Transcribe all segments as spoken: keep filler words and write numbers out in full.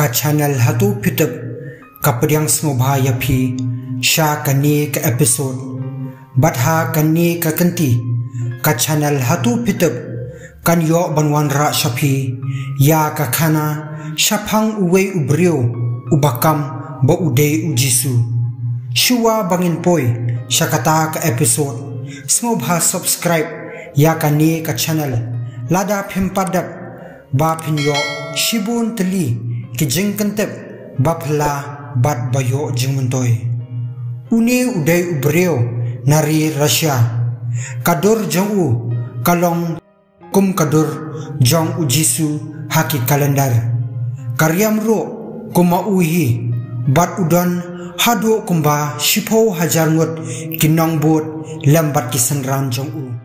ka channel hatu pitap ka pediang smobha ya phi sha kani ka episode batha kani ka kanti ka channel hatu pitap kan yo banwan ra shapi ya ka khana shaphang uwe ubrio ubakam ba ude ujisu shuwa bangin poi shakata ka episode smobha subscribe ya kani ka channel lada phim padap ba phin yo shibun tli ki jingkantep bapla bat bayo jingmuntoy une uday ubreo nari Russia kadur jongu kalong kum kadur jong ujisu haki kalendar karyam ro kuma uhi bat udon hado kumba shipo hajar ngot kinong bot lambat kisanran jong u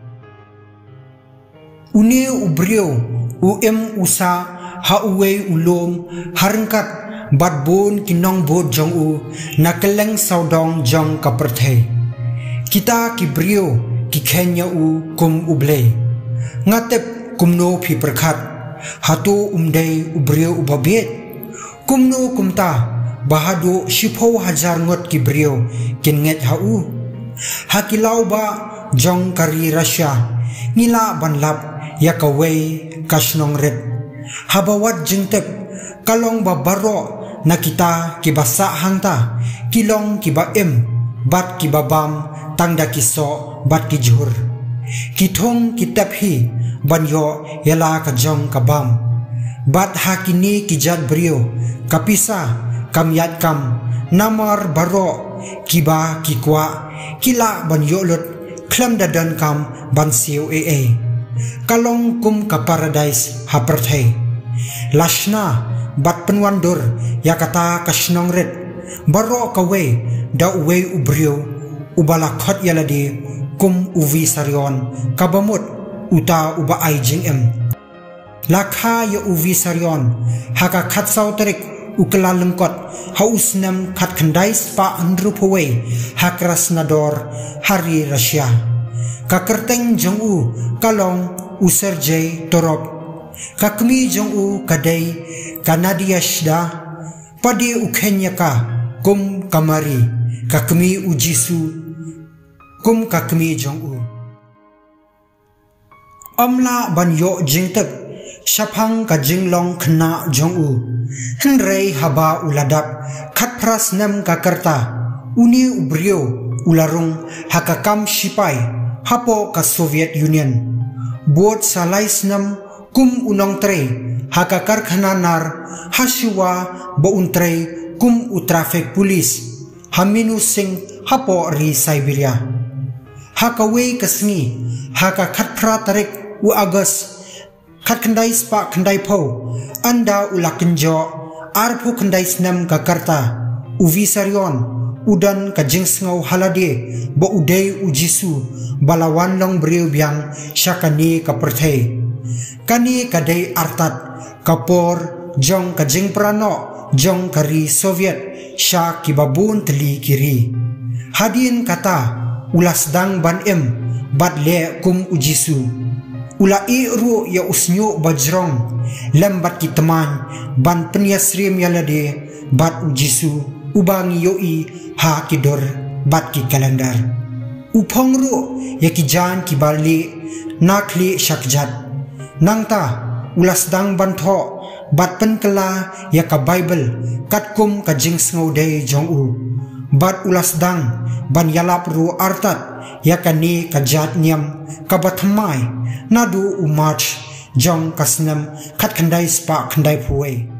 une ubreo um usa ha uwe ulom harangkat bat bon kinong bot jong u nakeleng saudong jong kaperthe kita kibrio ki khenya u kum uble ngatep kumno phi prakhat hatu umdei ubrio ubabet kumno kumta bahado shipho hajar ngot kibrio kinget ha u hakilau ba jong kari Russia ngila banlap yakawei kasnong red habawat jingtep kalong babaro nakita kibasa hangta kilong kiba em bat kibabam tangda kiso bat kijur kithong kitaphi banyo yala kajong kabam bat hakini kijat brio kapisa kamyat kam namar baro kiba kikwa kila banyo lut klam dadan kam bansiu ee kalong kum ka paradise haperthai lashna bat penwandur yakata kasnong red baro kawe da uwe ubrio ubala khot yaladi kum uvi saryon kabamut uta uba aijing em lakha ya uvi saryon haka khat sauterik ukla lengkot hausnam khat khandai spa andrupowe hakras nador hari Russia kakerteng jongu kalong userjay torop kakmi jongu kadai kanadia shda padi ukhenya ka kum kamari kakmi ujisu kum kakmi jongu amla banyo jingtep shaphang ka jinglong khna jongu henrei haba uladap khatpras nam kakarta uni ubrio ularung hakakam shipai hapo ka Soviet Union bot salais nam kum unong tre haka karkhana nar hashiwa ba untre kum u traffic police haminu sing hapo ri Siberia haka we kasni haka khatpra tarik u agas khatkhandai spa khandai pho anda ulakinjo arphu khandai snam kakarta uvi saryon udan ka jingsngau halade ba udei ujisu balawan long breu biang syakani ka perthai kani kadai artat kapor jong ka jingprano jong kari Soviet sya kibabun teli kiri hadin kata ulas dang ban em bat le kum ujisu ula i ru ya usnyo bajrong lambat kitaman ban penyasrim yalade bat ujisu ubang yoi ha kidor bat ki kalendar upong ru ya ki jan ki bali nakli shakjat nangta ulas dang bantho bat penkela ya ka Bible katkum ka jingsngau dei jong u bat ulas dang ban yalap ru artat ya kani ka jat nyam ka bathamai nadu umach jong kasnam khat khandai spa khandai phuwe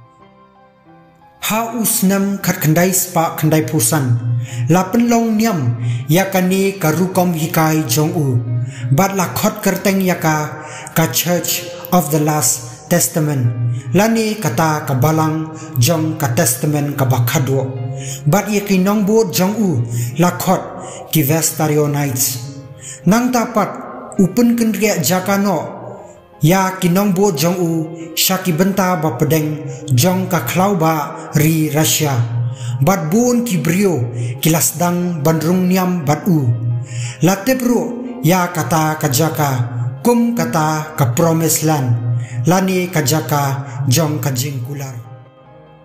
ha usnam khat khandai spa khandai phusan lapen long nyam yakani karukom hikai jong u bat la khot kerteng yaka ka Church of the Last Testament lani kata ka balang jong ka testament ka bakhado bat yaki nong bot jong u la khot ki Vestarionites nang tapat upun kendria jakano ya kinong bo jong u shaki benta ba pedeng jong ka khlau ba ri Russia bat bun ki brio kilas dang bandrung niam bat u latebro ya kata kajaka kum kata ka promised land lani kajaka jong kajing kular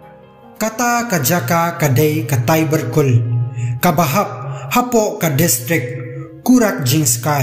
kata kajaka kadai katai berkul kabahap hapo ka district kurak jing sky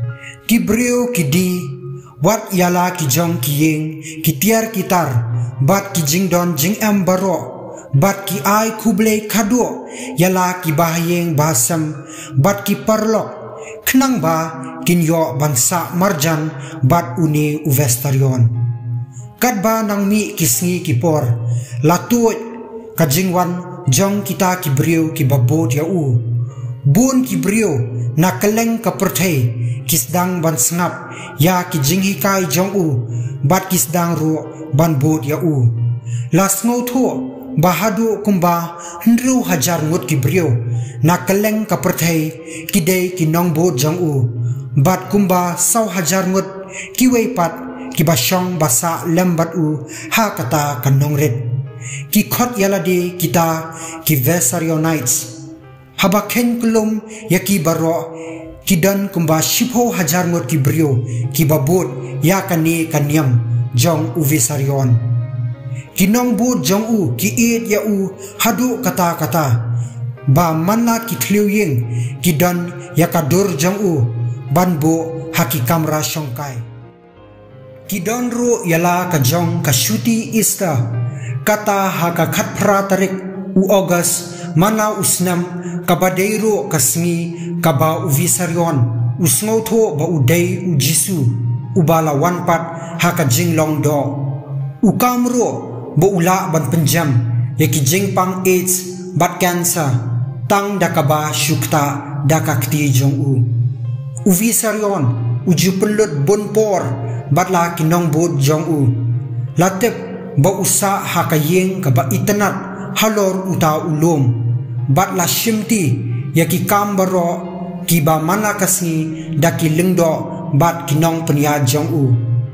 kibrio kidi wat yala kijong kiyeng kitiar kitar bat ki jingdon jing em baro bat ki ai kuble kado yala ki bahyeng basam bat ki parlok knang ba kinyo bansa marjan bat uni uvestarion kat ba nang mi kisngi kipor latu kajingwan jong kita kibriu ki babot ya u bun kibriu na keleng kaperthei kisdang ban sngap ya ki jinghi kai jong u bat kisdang ru ban bot ya u las ngau tho bahadu kumba hundru hajar ngut kibriu na keleng kaperthei kidei ki nong bot jong u bat kumba sau hajar ngut kiwei pat ki basyong basa lembat u ha kata kanong red ki khot yalade kita ki vesarionites habaken kulum yaki baro kidan kumba shipho hajar ngot ki brio ki babot ya kani kanyam jong uvisarion kinong bot jong u ki et ya u hadu kata kata ba manna ki thliu yeng kidan yakadur jong u banbo haki kamra shongkai kidon ro yala ka jong ka shuti ista kata haka khat phra tarik u august mana usnam kabadeiro kasngi kaba uvisarion usngau tho ba udei u jisu ubala one part haka jinglong do ukamro bo ula ban penjam yaki jingpang aids bat cancer tang dakaba shukta dakakti jong u uvisarion ujupelut bonpor batla kinong bot jong u latep ba usa hakayeng kaba itanat halor uta ulom batla shimti yaki kambaro kiba mana kasni daki lingdo bat kinong penya jong u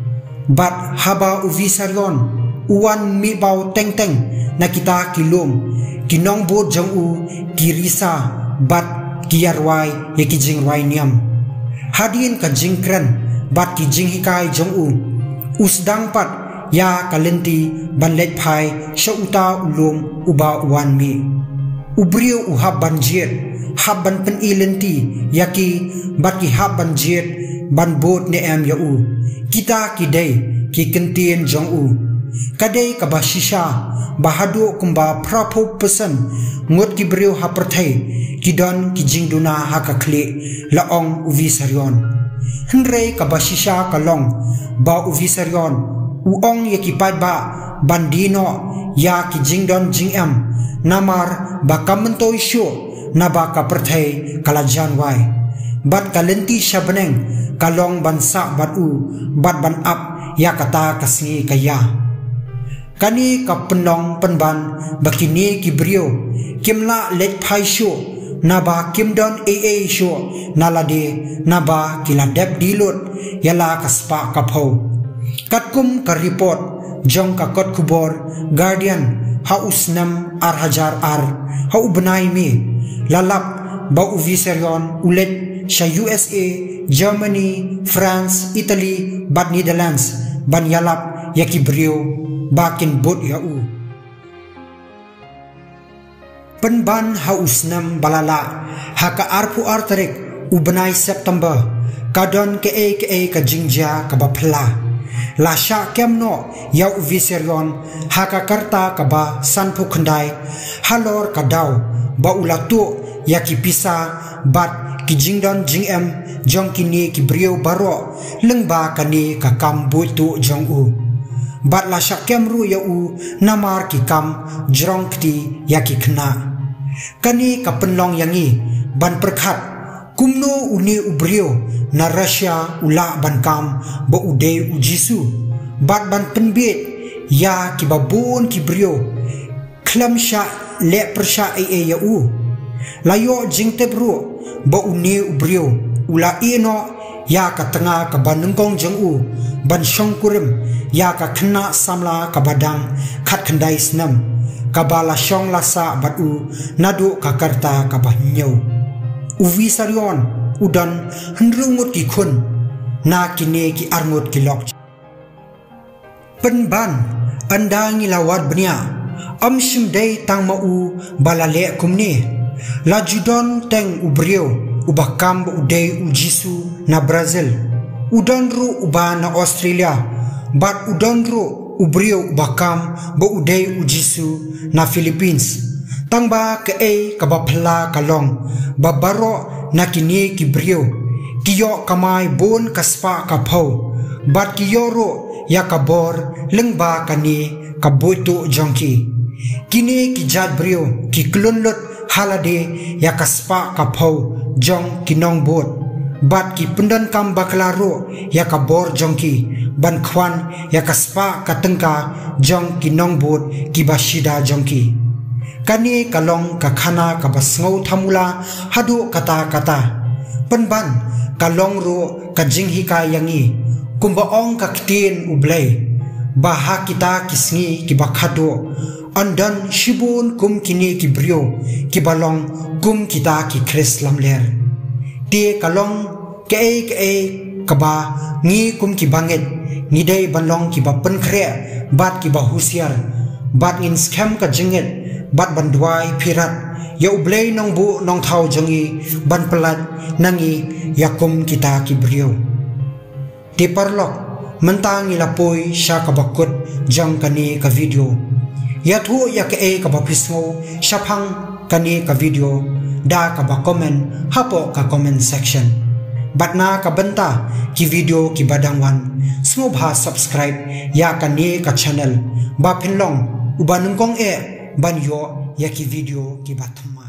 bat haba uvisarion uwan mi bau teng teng na kita kilom kinong bot jong u kirisa bat kiarwai yaki jingwai niam hadin ka jingkran bat ki jinghikai jong u usdang pat ya kalenti banlet phai shauta ulom uba wan mi ubrio u haban jet haban pen ilenti yaki bat ki haban jet ban bot ne em ya u kita ki dei ki kentien jong u kadai ka bashisha bahado kumba prapo pesan ngot ki brio haperthei kidon ki jingduna hakakhle laong uvisarion henrei ka bashisha kalong ba uvisarion uong yaki ba bandino ya ki jingdon jingem namar ba kamento isyo na ba ka perthei kalajan wai bat kalenti shabneng kalong bansa bat u bat ban up ya kata kasngi kaya kani ka penong penban bakini ki brio kimla let phai syo naba kimdon aa syo nalade naba kiladep dilot yala kaspa kapho katkum ka report jong ka kot kubor guardian ha usnam ar hajar ar ha ubnai mi lalap ba uvisarion ulet sha U S A Germany France Italy bat Netherlands ban yalap yaki brio bakin bot ya u penban ha usnam balala haka arpu artarik ubnai September kadon ke e ke e ka jingja ka bapla la sha kemno ya uviserion haka karta ka ba sanpu khandai halor kadau ba ulatu yaki pisa bat ki jingdon jingem jong kini ki brio baro lengba kani ka kambu tu jong u bat la shakem ru ya u namar ki kam jrong kti yaki khna kani ka penlong yangi ban perkhat kumno uni ubrio na Russia ula ban kam ba ude ujisu bat ban penbet ya ki babon ki brio klam sha le persha e e ya u layo jingte bro ba uni ubrio ula ino ya ka tanga ka banungkong jeng u ban shongkurim ya ka khna samla ka badang khat khandai snam ka bala shong lasa bat u nadu ka karta ka banyo uvi sarion udan hendrungut ki khun na kine ki arngut ki lok penban andang ilawat bnia am shim dei tang ma u balale kumni la judon teng ubrio ubakam udei ujisu na Brazil udonru uba na Australia bat udonru ubrio ubakam bo udei ujisu na Philippines tangba ke e kabapla kalong babaro na kini kibrio kiyo kamay bon kaspa kapau bat kiyoro ya kabor lengba kani kaboito jongki kini kijat brio ki klunlut halade ya kaspa kapau jong kinong bot bat ki pendan kam baklaro ya kabor jongki ban khwan ya kaspa katengka jong kinong bot ki bashida jongki kani kalong kakhana kabasngau thamula hadu kata kata penban kalong ro kajinghi ka yangi kumbaong kaktin ublay baha kita kisngi kibakhado andan shibun kum kini kibrio kibalong kum kita ki kres lamler ti kalong ke ke kaba ngi kum kibanget ngidai balong kiba penkhre bat kiba husiar bat in scam ka jinget bat bandwai pirat ya ublay nong bu nong thau jangi ban pelat nangi yakum kita kibrio ti parlok mentang ilapoi sya kabakut jang kani ka video ya thu ya ke e ka bapismo syapang kani ka video da ka ba comment hapo ka comment section batna ka benta ki video ki badangwan smo bha subscribe ya kani ka channel ba phinlong ubanungkong e ban yo ya ki video ki bathma